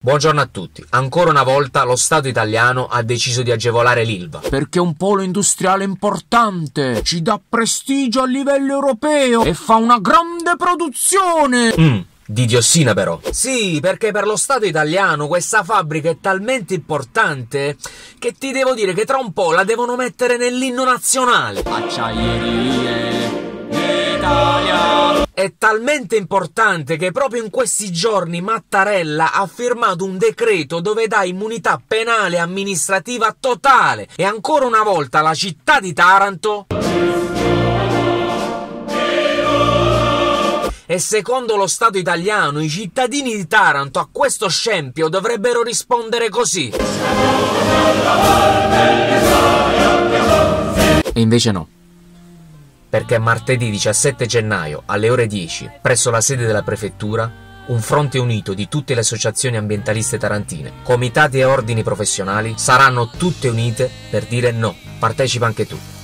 Buongiorno a tutti. Ancora una volta lo Stato italiano ha deciso di agevolare l'Ilva. Perché è un polo industriale importante, ci dà prestigio a livello europeo e fa una grande produzione. Di diossina però. Sì, perché per lo Stato italiano questa fabbrica è talmente importante che ti devo dire che tra un po' la devono mettere nell'inno nazionale. Acciaierie d'Italia. È talmente importante che proprio in questi giorni Mattarella ha firmato un decreto dove dà immunità penale e amministrativa totale. E ancora una volta la città di Taranto... E secondo lo Stato italiano, i cittadini di Taranto a questo scempio dovrebbero rispondere così. E invece no. Perché martedì 17 gennaio alle ore 10, presso la sede della prefettura, un fronte unito di tutte le associazioni ambientaliste tarantine, comitati e ordini professionali saranno tutte unite per dire no. Partecipa anche tu.